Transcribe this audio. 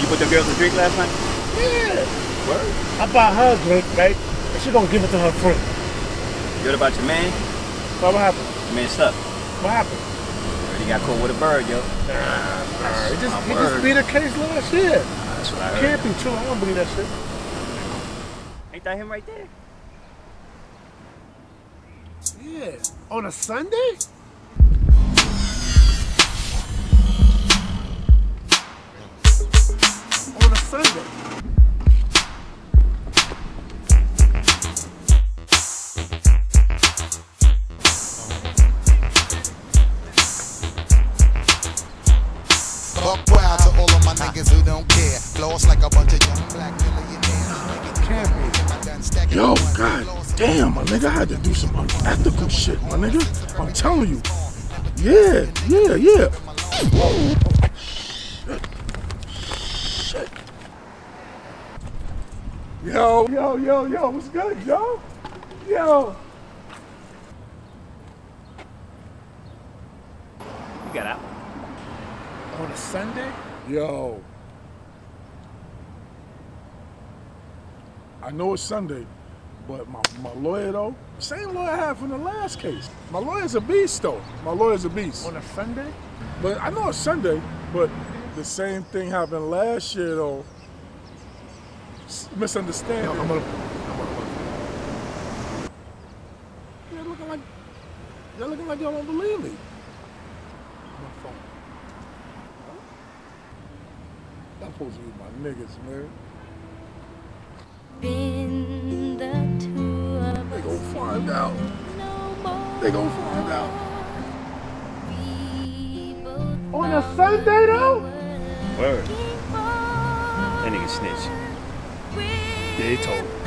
put the girls a drink last night? Yeah. Word? I buy her a drink, right? And she gonna give it to her friend. You heard about your man? So what happened? Your man stuck. What happened? He got caught with a bird, yo. Nah. It just beat a case last year. That's what I heard. Can't be true. I don't believe that shit. Ain't that him right there? Yeah. On a Sunday? On a Sunday. Buck wild to all of my niggas who don't care. Floss like a bunch of young black millionaires. Yo, god damn, my nigga, I had to do some unethical shit, my nigga. I'm telling you. Yeah. Shit. Yo, what's good, yo? Yo. You got out. On a Sunday? Yo. I know it's Sunday, but my lawyer though, same lawyer I had from the last case. My lawyer's a beast though. My lawyer's a beast. On a Sunday? But I know it's Sunday, but the same thing happened last year though. Misunderstanding. No, I'm gonna Y'all looking like y'all don't believe me. my phone. Y'all supposed to be my niggas, man. They gon' find out. They gon' find out. On a Sunday though? Word. That nigga snitch. Yeah, he told me.